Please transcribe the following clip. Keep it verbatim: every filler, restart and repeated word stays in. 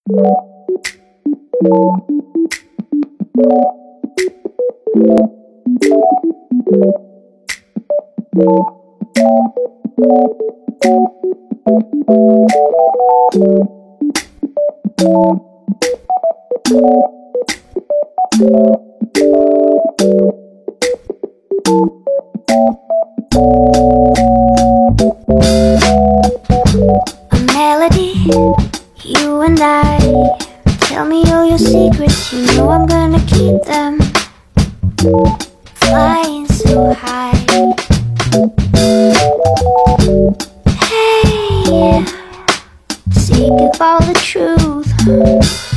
You and I, tell me all your secrets, you know I'm gonna keep them. Flying so high. Hey, speak of all the truth.